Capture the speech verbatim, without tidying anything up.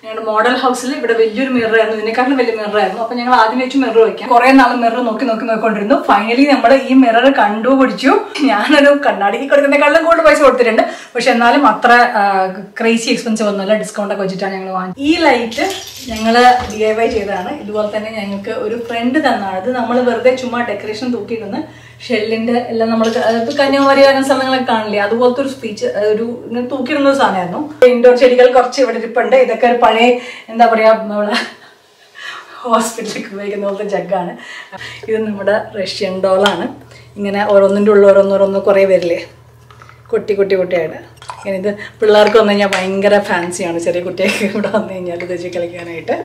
ഞങ്ങളുടെ മോഡൽ ഹൗസിൽ ഇവിടെ വലിയൊരു മിറർ ആയിരുന്നു, ഇതിനെക്കാട്ടിലും വലിയ മിറർ ആയിരുന്നു. അപ്പൊ ഞങ്ങൾ ആദ്യം വെച്ച് മിറർ വയ്ക്കാം. കുറെ നാൾ മിറർ നോക്കി നോക്കി നോക്കിക്കൊണ്ടിരുന്നു. ഫൈനലി നമ്മൾ ഈ മിറർ കണ്ടുപിടിച്ചു. ഞാനൊരു കണ്ണാടിക്ക് കൊടുക്കുന്നതിനേക്കാളും കൂടുതൽ പൈസ കൊടുത്തിട്ടുണ്ട്, പക്ഷെ എന്നാലും അത്ര ക്രേസി എക്സ്പെൻസീവ് ഒന്നുമല്ല, ഡിസ്കൗണ്ട് ഒക്കെ വെച്ചിട്ടാണ് ഞങ്ങൾ വാങ്ങി. ഈ ലൈറ്റ് ഞങ്ങൾ ഡി ഐ വൈ ചെയ്തതാണ്. ഇതുപോലെ തന്നെ ഞങ്ങൾക്ക് ഒരു ഫ്രണ്ട് തന്നാണ്. ഇത് നമ്മൾ വെറുതെ ചുമ്മാ ഡെക്കറേഷൻ തൂക്കിയിടുന്ന ഷെല്ലിന്റെ എല്ലാം നമ്മൾ കന്യാകുമാരി അങ്ങനെ സ്ഥലങ്ങളൊക്കെ കാണില്ലേ, അതുപോലത്തെ ഒരു സ്പീച്ച് ഒരു തൂക്കിയിടുന്ന ഒരു സാധനമായിരുന്നു. ഇൻഡോർ ചെടികൾ കുറച്ച് ഇവിടെ ഇരിപ്പുണ്ട്. ഇതൊക്കെ ഒരു പഴയ എന്താ പറയാ നമ്മളെ ഹോസ്പിറ്റലിലേക്ക് ഉപയോഗിക്കുന്ന പോലത്തെ ജഗ്ഗാണ്. ഇത് നമ്മുടെ റഷ്യൻ ഡോളാണ്. ഇങ്ങനെ ഓരോന്നിൻ്റെ ഉള്ള ഓരോന്നോരോന്ന് കുറേ വരില്ലേ, കുട്ടി കുട്ടി കുട്ടിയായിട്ട്. ഇങ്ങനെ ഇത് പിള്ളേർക്ക് വന്നു കഴിഞ്ഞാൽ ഭയങ്കര ഫാൻസിയാണ്. ചെറിയ കുട്ടിയൊക്കെ ഇവിടെ വന്നു കഴിഞ്ഞാൽ ഇത് വെച്ച് കളിക്കാനായിട്ട്.